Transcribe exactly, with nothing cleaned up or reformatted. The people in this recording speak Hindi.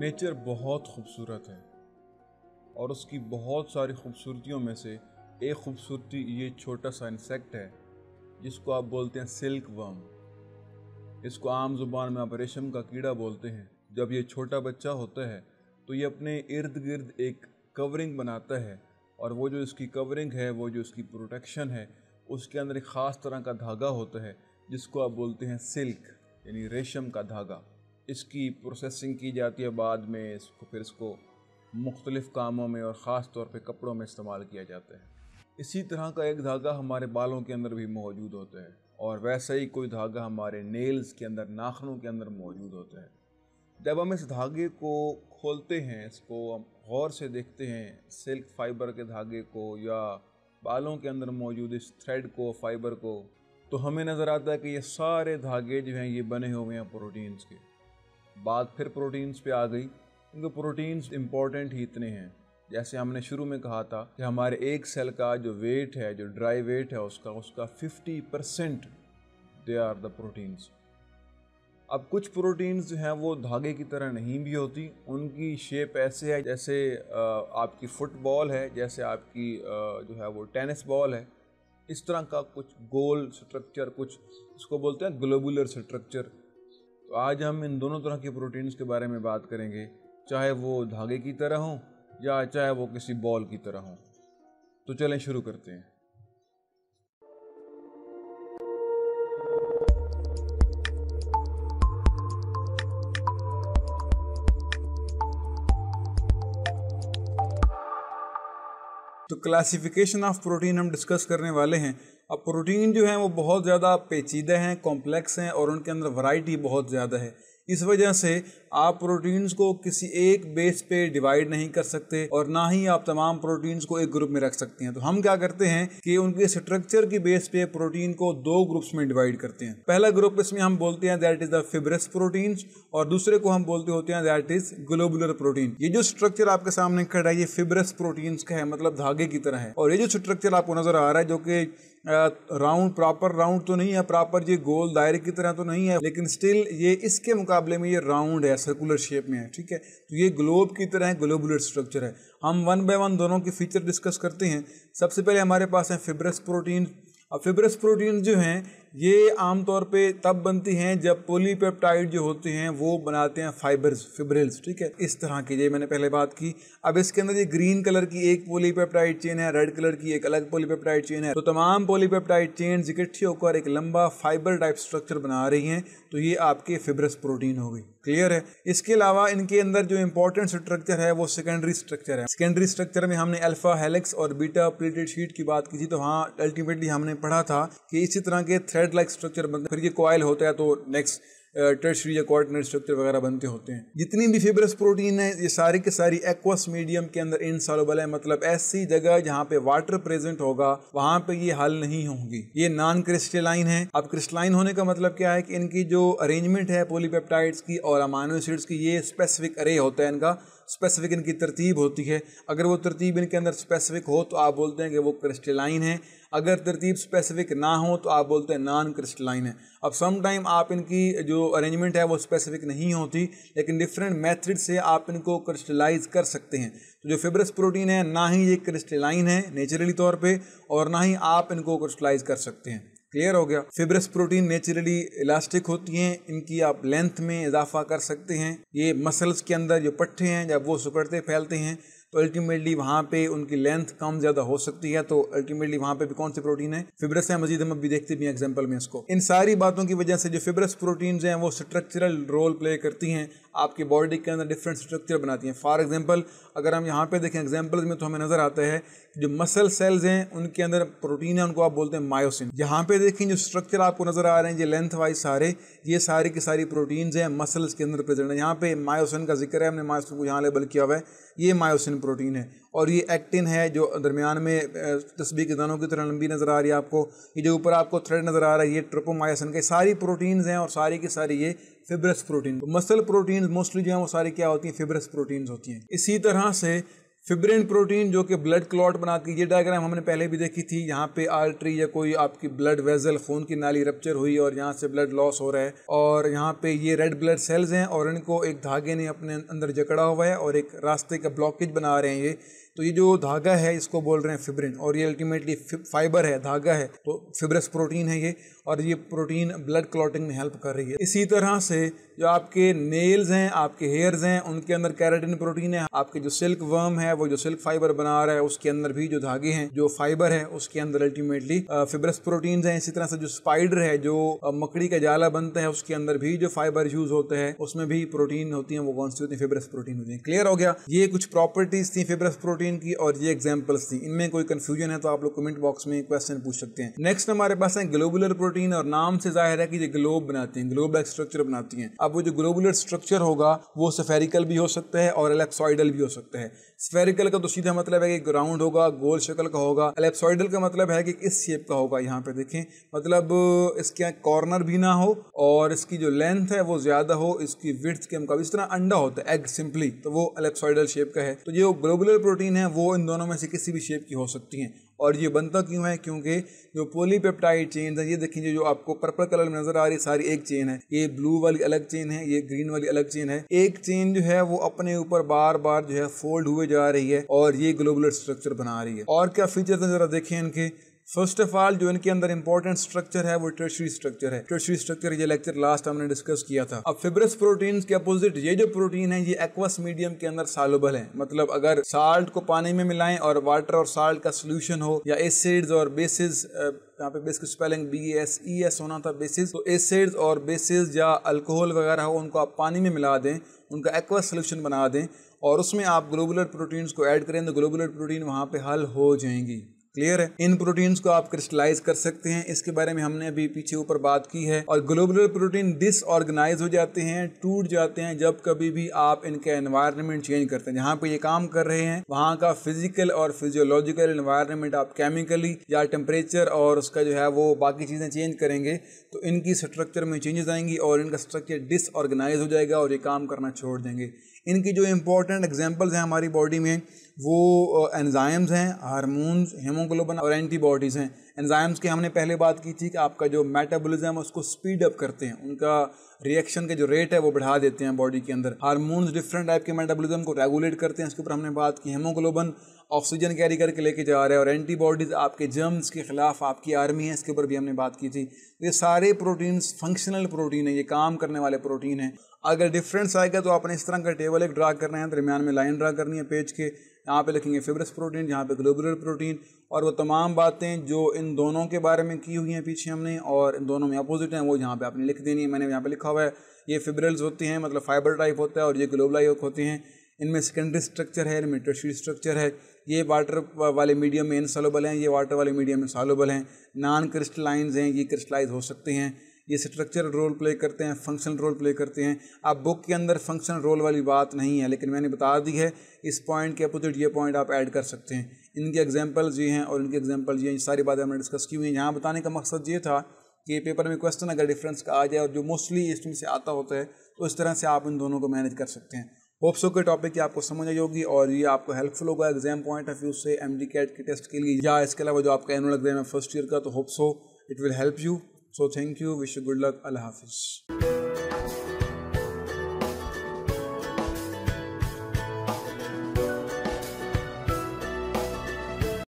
नेचर बहुत खूबसूरत है और उसकी बहुत सारी खूबसूरतियों में से एक खूबसूरती ये छोटा सा इंसेक्ट है जिसको आप बोलते हैं सिल्क वर्म। इसको आम जुबान में आप रेशम का कीड़ा बोलते हैं। जब ये छोटा बच्चा होता है तो ये अपने इर्द गिर्द एक कवरिंग बनाता है और वो जो इसकी कवरिंग है, वो जो इसकी प्रोटेक्शन है, उसके अंदर एक ख़ास तरह का धागा होता है जिसको आप बोलते हैं सिल्क, यानी रेशम का धागा। इसकी प्रोसेसिंग की जाती है बाद में, इसको फिर इसको मुख्तलिफ़ कामों में और ख़ास तौर पे कपड़ों में इस्तेमाल किया जाता है। इसी तरह का एक धागा हमारे बालों के अंदर भी मौजूद होता है और वैसा ही कोई धागा हमारे नेल्स के अंदर, नाखूनों के अंदर मौजूद होता है। जब हम इस धागे को खोलते हैं, इसको हम गौर से देखते हैं, सिल्क फाइबर के धागे को या बालों के अंदर मौजूद इस थ्रेड को, फाइबर को, तो हमें नज़र आता है कि ये सारे धागे जो हैं ये बने हुए हैं प्रोटीन्स के। बात फिर प्रोटीन्स पे आ गई, क्योंकि प्रोटीन्स इम्पॉर्टेंट ही इतने हैं। जैसे हमने शुरू में कहा था कि हमारे एक सेल का जो वेट है, जो ड्राई वेट है उसका उसका fifty percent they are the proteins. अब कुछ प्रोटीन्स जो हैं वो धागे की तरह नहीं भी होती, उनकी शेप ऐसे है जैसे आपकी फुटबॉल है, जैसे आपकी जो है वो टेनिस बॉल है। इस तरह का कुछ गोल स्ट्रक्चर, कुछ इसको बोलते हैं ग्लोबुलर स्ट्रक्चर। तो आज हम इन दोनों तरह के प्रोटीन्स के बारे में बात करेंगे, चाहे वो धागे की तरह हों या चाहे वो किसी बॉल की तरह हों। तो चलें शुरू करते हैं। तो क्लासिफिकेशन ऑफ प्रोटीन हम डिस्कस करने वाले हैं। अब प्रोटीन जो हैं वो बहुत ज़्यादा पेचीदे हैं, कॉम्प्लेक्स हैं और उनके अंदर वैरायटी बहुत ज़्यादा है। इस वजह से आप प्रोटीन्स को किसी एक बेस पे डिवाइड नहीं कर सकते और ना ही आप तमाम प्रोटीन्स को एक ग्रुप में रख सकते हैं। तो हम क्या करते हैं कि उनके स्ट्रक्चर की बेस पे प्रोटीन को दो ग्रुप्स में डिवाइड करते हैं। पहला ग्रुप इसमें हम बोलते हैं that is the fibrous proteins और दूसरे को हम बोलते होते हैं दैट इज ग्लोबुलर प्रोटीन। ये जो स्ट्रक्चर आपके सामने खड़ा है ये फिब्रस प्रोटीन्स का है, मतलब धागे की तरह है। और ये जो स्ट्रक्चर आपको नजर आ रहा है जो कि राउंड, प्रॉपर राउंड तो नहीं है, प्रॉपर ये गोल दायरे की तरह तो नहीं है, लेकिन स्टिल ये इसके मुकाबले में ये राउंड है, सर्कुलर शेप में है। ठीक है, तो ये ग्लोब की तरह ग्लोबुलर स्ट्रक्चर है। हम वन बाय वन दोनों के फीचर डिस्कस करते हैं। सबसे पहले हमारे पास है फिब्रस प्रोटीन। अब फिब्रस प्रोटीन जो हैं ये आमतौर पे तब बनती हैं जब पॉलीपेप्टाइड जो होते हैं वो बनाते हैं फाइबर्स, फिब्रिल्स। ठीक है, इस तरह की ये मैंने पहले बात की। अब इसके अंदर ये ग्रीन कलर की एक पॉलीपेप्टाइड चेन है, रेड कलर की एक अलग पॉलीपेप्टाइड चेन है। तो तमाम पॉलीपेप्टाइड चेन्स इकट्ठी होकर एक लंबा फाइबर टाइप स्ट्रक्चर बना रही हैं। तो ये आपके फिब्रस प्रोटीन हो गई। क्लियर है। इसके अलावा इनके अंदर जो इंपॉर्टेंट स्ट्रक्चर है वो सेकेंडरी स्ट्रक्चर है। सेकेंडरी स्ट्रक्चर में हमने अल्फा हेलिक्स और बीटा प्लेटेड शीट की बात की थी। तो हाँ, अल्टीमेटली हमने पढ़ा था कि इसी तरह के थ्रेड लाइक स्ट्रक्चर बनते, फिर ये कॉइल होता है तो नेक्स्ट टर्शियरी या कोऑर्डिनेट स्ट्रक्चर वगैरह बनते होते हैं। जितनी भी फिब्रस प्रोटीन है ये सारी के सारी एक्वस मीडियम के अंदर इनसॉल्युबल है, मतलब ऐसी जगह जहाँ पे वाटर प्रेजेंट होगा वहां पे ये हल नहीं होंगी। ये नॉन क्रिस्टलाइन है। अब क्रिस्टलाइन होने का मतलब क्या है कि इनकी जो अरेंजमेंट है पॉलीपेप्टाइड्स की और अमाइनो एसिड्स की, ये स्पेसिफिक अरे होता है, इनका स्पेसिफिक इनकी तरतीब होती है। अगर वो तरतीब इनके अंदर स्पेसिफिक हो तो आप बोलते हैं कि वो क्रिस्टलाइन है। अगर तरतीब स्पेसिफिक ना हो तो आप बोलते हैं नॉन क्रिस्टलाइन है। अब सम टाइम आप इनकी जो अरेंजमेंट है वो स्पेसिफिक नहीं होती, लेकिन डिफरेंट मेथड से आप इनको क्रिस्टलाइज कर सकते हैं। तो जो फिब्रस प्रोटीन है ना ही ये क्रिस्टलाइन है नेचुरली तौर पे और ना ही आप इनको क्रिस्टलाइज कर सकते हैं। क्लियर हो गया। फिब्रस प्रोटीन नेचुरली इलास्टिक होती हैं, इनकी आप लेंथ में इजाफा कर सकते हैं। ये मसल्स के अंदर जो पट्टे हैं जब वो सिकुड़ते फैलते हैं तो अल्टीमेटली वहाँ पे उनकी लेंथ कम ज़्यादा हो सकती है। तो अल्टीमेटली वहाँ पे भी कौन सी प्रोटीन है? फिब्रस है। मजीद हम अभी देखते भी हैं एग्जांपल में इसको। इन सारी बातों की वजह से जो फिब्रस प्रोटीन्स हैं वो स्ट्रक्चरल रोल प्ले करती हैं, आपकी बॉडी के अंदर डिफरेंट स्ट्रक्चर बनाती हैं। फॉर एग्जाम्पल अगर हम यहाँ पे देखें एग्जाम्पल्स में तो हमें नजर आता है जो मसल सेल्स हैं उनके अंदर प्रोटीन है, उनको आप बोलते हैं मायोसिन। यहाँ पे देखें जो स्ट्रक्चर आपको नजर आ रहे हैं ये लेंथ वाइज सारे, ये सारी की सारी प्रोटीन्स हैं मसल्स के अंदर प्रेजेंट है। यहाँ पे मायोसिन का जिक्र है, हमने मायोसिन को यहाँ लेबल किया हुआ है, ये मायोसिन प्रोटीन है। और ये एक्टिन है जो दरमियान में तस्बीह के दानों की तरह लंबी नजर आ रही है आपको। ये जो ऊपर आपको थ्रेड नजर आ रहा है ये ट्रोपोमायोसिन के सारी प्रोटीन्स हैं और सारी की सारी ये fibrous protein. Muscle proteins mostly जो है वो सारी क्या होती हैं? फिब्रस प्रोटीन्स होती हैं। इसी तरह से फिब्रिन प्रोटीन जो कि ब्लड क्लॉट बनाती है, ये डायग्राम हमने पहले भी देखी थी। यहाँ पे आर्टरी या कोई आपकी ब्लड वेजल, खून की नाली रप्चर हुई और यहाँ से ब्लड लॉस हो रहा है, और यहाँ पे ये रेड ब्लड सेल्स हैं और इनको एक धागे ने अपने अंदर जकड़ा हुआ है और एक रास्ते का ब्लॉकेज बना रहे हैं ये। तो ये जो धागा है इसको बोल रहे हैं फिब्रिन, और ये अल्टीमेटली फाइबर है, धागा है, तो फिब्रस प्रोटीन है ये, और ये प्रोटीन ब्लड क्लॉटिंग में हेल्प कर रही है। इसी तरह से जो आपके नेल्स हैं, आपके हेयर्स हैं, उनके अंदर कैराटिन प्रोटीन है। आपके जो सिल्क वर्म है वो जो सिल्क फाइबर बना रहा है उसके अंदर भी जो धागे हैं, जो फाइबर है, उसके अंदर अल्टीमेटली फिब्रस प्रोटीन है। इसी तरह से जो स्पाइडर है, जो मकड़ी का जाला बनता है, उसके अंदर भी जो फाइबर यूज होते हैं उसमें भी प्रोटीन होती है, वो कौन सी होती है? फिब्रस प्रोटीन होती है। क्लियर हो गया? ये कुछ प्रॉपर्टीज थी फिब्रस प्रोटीन की और ये एग्जांपल्स थी। इनमें कोई कंफ्यूजन है तो आप लोग कमेंट बॉक्स में क्वेश्चन पूछ सकते हैं। नेक्स्ट हमारे पास है ग्लोबुलर प्रोटीन, और नाम से जाहिर है कि ये ग्लोब बनाती हैं, ग्लोब लाइक स्ट्रक्चर बनाती हैं। अब वो जो ग्लोबुलर स्ट्रक्चर होगा वो स्फेरिकल भी हो सकता है और एलिप्सॉइडल भी हो सकता है। स्फेरिकल का तो सीधा मतलब है कि राउंड होगा, गोल शक्ल का होगा। एलिप्सॉइडल का मतलब है कि इस शेप का होगा। यहाँ पे देखें, मतलब इसके कॉर्नर भी ना हो और इसकी जो लेंथ है वो ज्यादा हो, इसकी विड्थ के मुकाबले, इस तरह अंडा होता है एग सिंपली, तो वो एलिप्सॉइडल शेप का है। तो जो ग्लोबुलर प्रोटीन है वो इन दोनों में से किसी भी शेप की हो सकती हैं। और ये बनता क्यों है? क्योंकि जो पॉलीपेप्टाइड चेन है, ये देखिए जो आपको पर्पल कलर में नजर आ रही है, सारी एक चेन है। ये ब्लू वाली अलग चेन है, ये ग्रीन वाली अलग चेन है। एक चेन जो है वो अपने ऊपर बार बार जो है फोल्ड हुए जा रही है और ये ग्लोबुलर स्ट्रक्चर बना रही है। और क्या फीचर्स हैं जरा देखें इनके। फर्स्ट ऑफ ऑल जो इनके अंदर इंपॉर्टेंट स्ट्रक्चर है वो टर्शियरी स्ट्रक्चर है। टर्शियरी स्ट्रक्चर ये लेक्चर लास्ट हमने डिस्कस किया था। अब फिब्रस प्रोटीन्स के अपोजिट ये जो प्रोटीन है ये एक्वस मीडियम के अंदर सॉल्युबल है। मतलब अगर साल्ट को पानी में मिलाएं और वाटर और साल्ट का सोल्यूशन हो, या एसिड्स और बेसिस, यहाँ पे बेस की spelling B S E S होना था, बेसिस, तो एसिड्स और बेसिस या अल्कोहल वगैरह हो, उनको आप पानी में मिला दें, उनका एक्वस सोल्यूशन बना दें और उसमें आप ग्लोबुलर प्रोटीन्स को ऐड करें तो ग्लोबुलर प्रोटीन वहाँ पे हल हो जाएंगी। क्लियर है? इन प्रोटीन्स को आप क्रिस्टलाइज कर सकते हैं, इसके बारे में हमने अभी पीछे ऊपर बात की है। और ग्लोबुलर प्रोटीन डिसऑर्गेनाइज हो जाते हैं, टूट जाते हैं जब कभी भी आप इनके एनवायरनमेंट चेंज करते हैं। जहाँ पे ये काम कर रहे हैं वहाँ का फिजिकल और फिजियोलॉजिकल एनवायरनमेंट आप केमिकली या टेम्परेचर और उसका जो है वो बाकी चीज़ें चेंज करेंगे तो इनकी स्ट्रक्चर में चेंजेस आएंगी और इनका स्ट्रक्चर डिसऑर्गेनाइज हो जाएगा और ये काम करना छोड़ देंगे। इनकी जो इंपॉर्टेंट एग्जांपल्स हैं हमारी बॉडी में वो एंजाइम्स हैं, हार्मोन्स, हेमोग्लोबिन और एंटीबॉडीज़ हैं। एंजाइम्स की हमने पहले बात की थी कि आपका जो मेटाबॉलिज्म है उसको स्पीड अप करते हैं, उनका रिएक्शन के जो रेट है वो बढ़ा देते हैं बॉडी के अंदर। हार्मोन्स डिफरेंट टाइप के मेटाबॉलिज्म को रेगुलेट करते हैं, इसके ऊपर हमने बात की। हेमोग्लोबिन ऑक्सीजन कैरी करके लेके जा रहा है और एंटीबॉडीज आपके जर्म्स के खिलाफ आपकी आर्मी है, इसके ऊपर भी हमने बात की थी। ये सारे प्रोटीन्स फंक्शनल प्रोटीन है, ये काम करने वाले प्रोटीन हैं। अगर डिफरेंस आएगा तो आपने इस तरह का टेबल एक ड्रा करना है, दरमियान में लाइन ड्रा करनी है पेज के। यहाँ पे लिखेंगे फिब्रस प्रोटीन, यहाँ पे ग्लोबुलर प्रोटीन, और वो तमाम बातें जो इन दोनों के बारे में की हुई हैं पीछे हमने और इन दोनों में अपोजिट हैं वो यहाँ पे आपने लिख देनी है। मैंने यहाँ पे लिखा हुआ है ये फिब्रिल्स होती हैं, मतलब फाइबर टाइप होता है, और ये ग्लोबुलाई होते हैं। इनमें सेकेंडरी स्ट्रक्चर है, इनमें टर्शियरी स्ट्रक्चर है। ये वाटर वाले मीडियम में इनसॉल्युबल हैं, ये वाटर वाले मीडियम में सॉल्युबल हैं। नॉन क्रिस्टलाइंस हैं, ये क्रिस्टलाइज हो सकते हैं। ये स्ट्रक्चर रोल प्ले करते हैं, फंक्शनल रोल प्ले करते हैं। अब बुक के अंदर फंक्शनल रोल वाली बात नहीं है, लेकिन मैंने बता दी है। इस पॉइंट के अपोजिट ये पॉइंट आप ऐड कर सकते हैं। इनके एग्जांपल्स ये हैं और इनके एग्जांपल्स ये हैं, सारी बातें हमने डिस्कस की हुई हैं। यहाँ बताने का मकसद ये था कि पेपर में क्वेश्चन अगर डिफरेंस का आ जाए और जो मोस्टली इसमें से आता होता है तो इस तरह से आप इन दोनों को मैनेज कर सकते हैं। होप सो के टॉपिक की आपको समझ आई होगी और ये आपको हेल्पफुल होगा एग्जाम पॉइंट ऑफ व्यू से, एमडी कैट के टेस्ट के लिए, या इसके अलावा जो आपका एनुअल एग्जाम है फर्स्ट ईयर का, तो hope so it will help you. So thank you, wish you good luck, Allah Hafiz.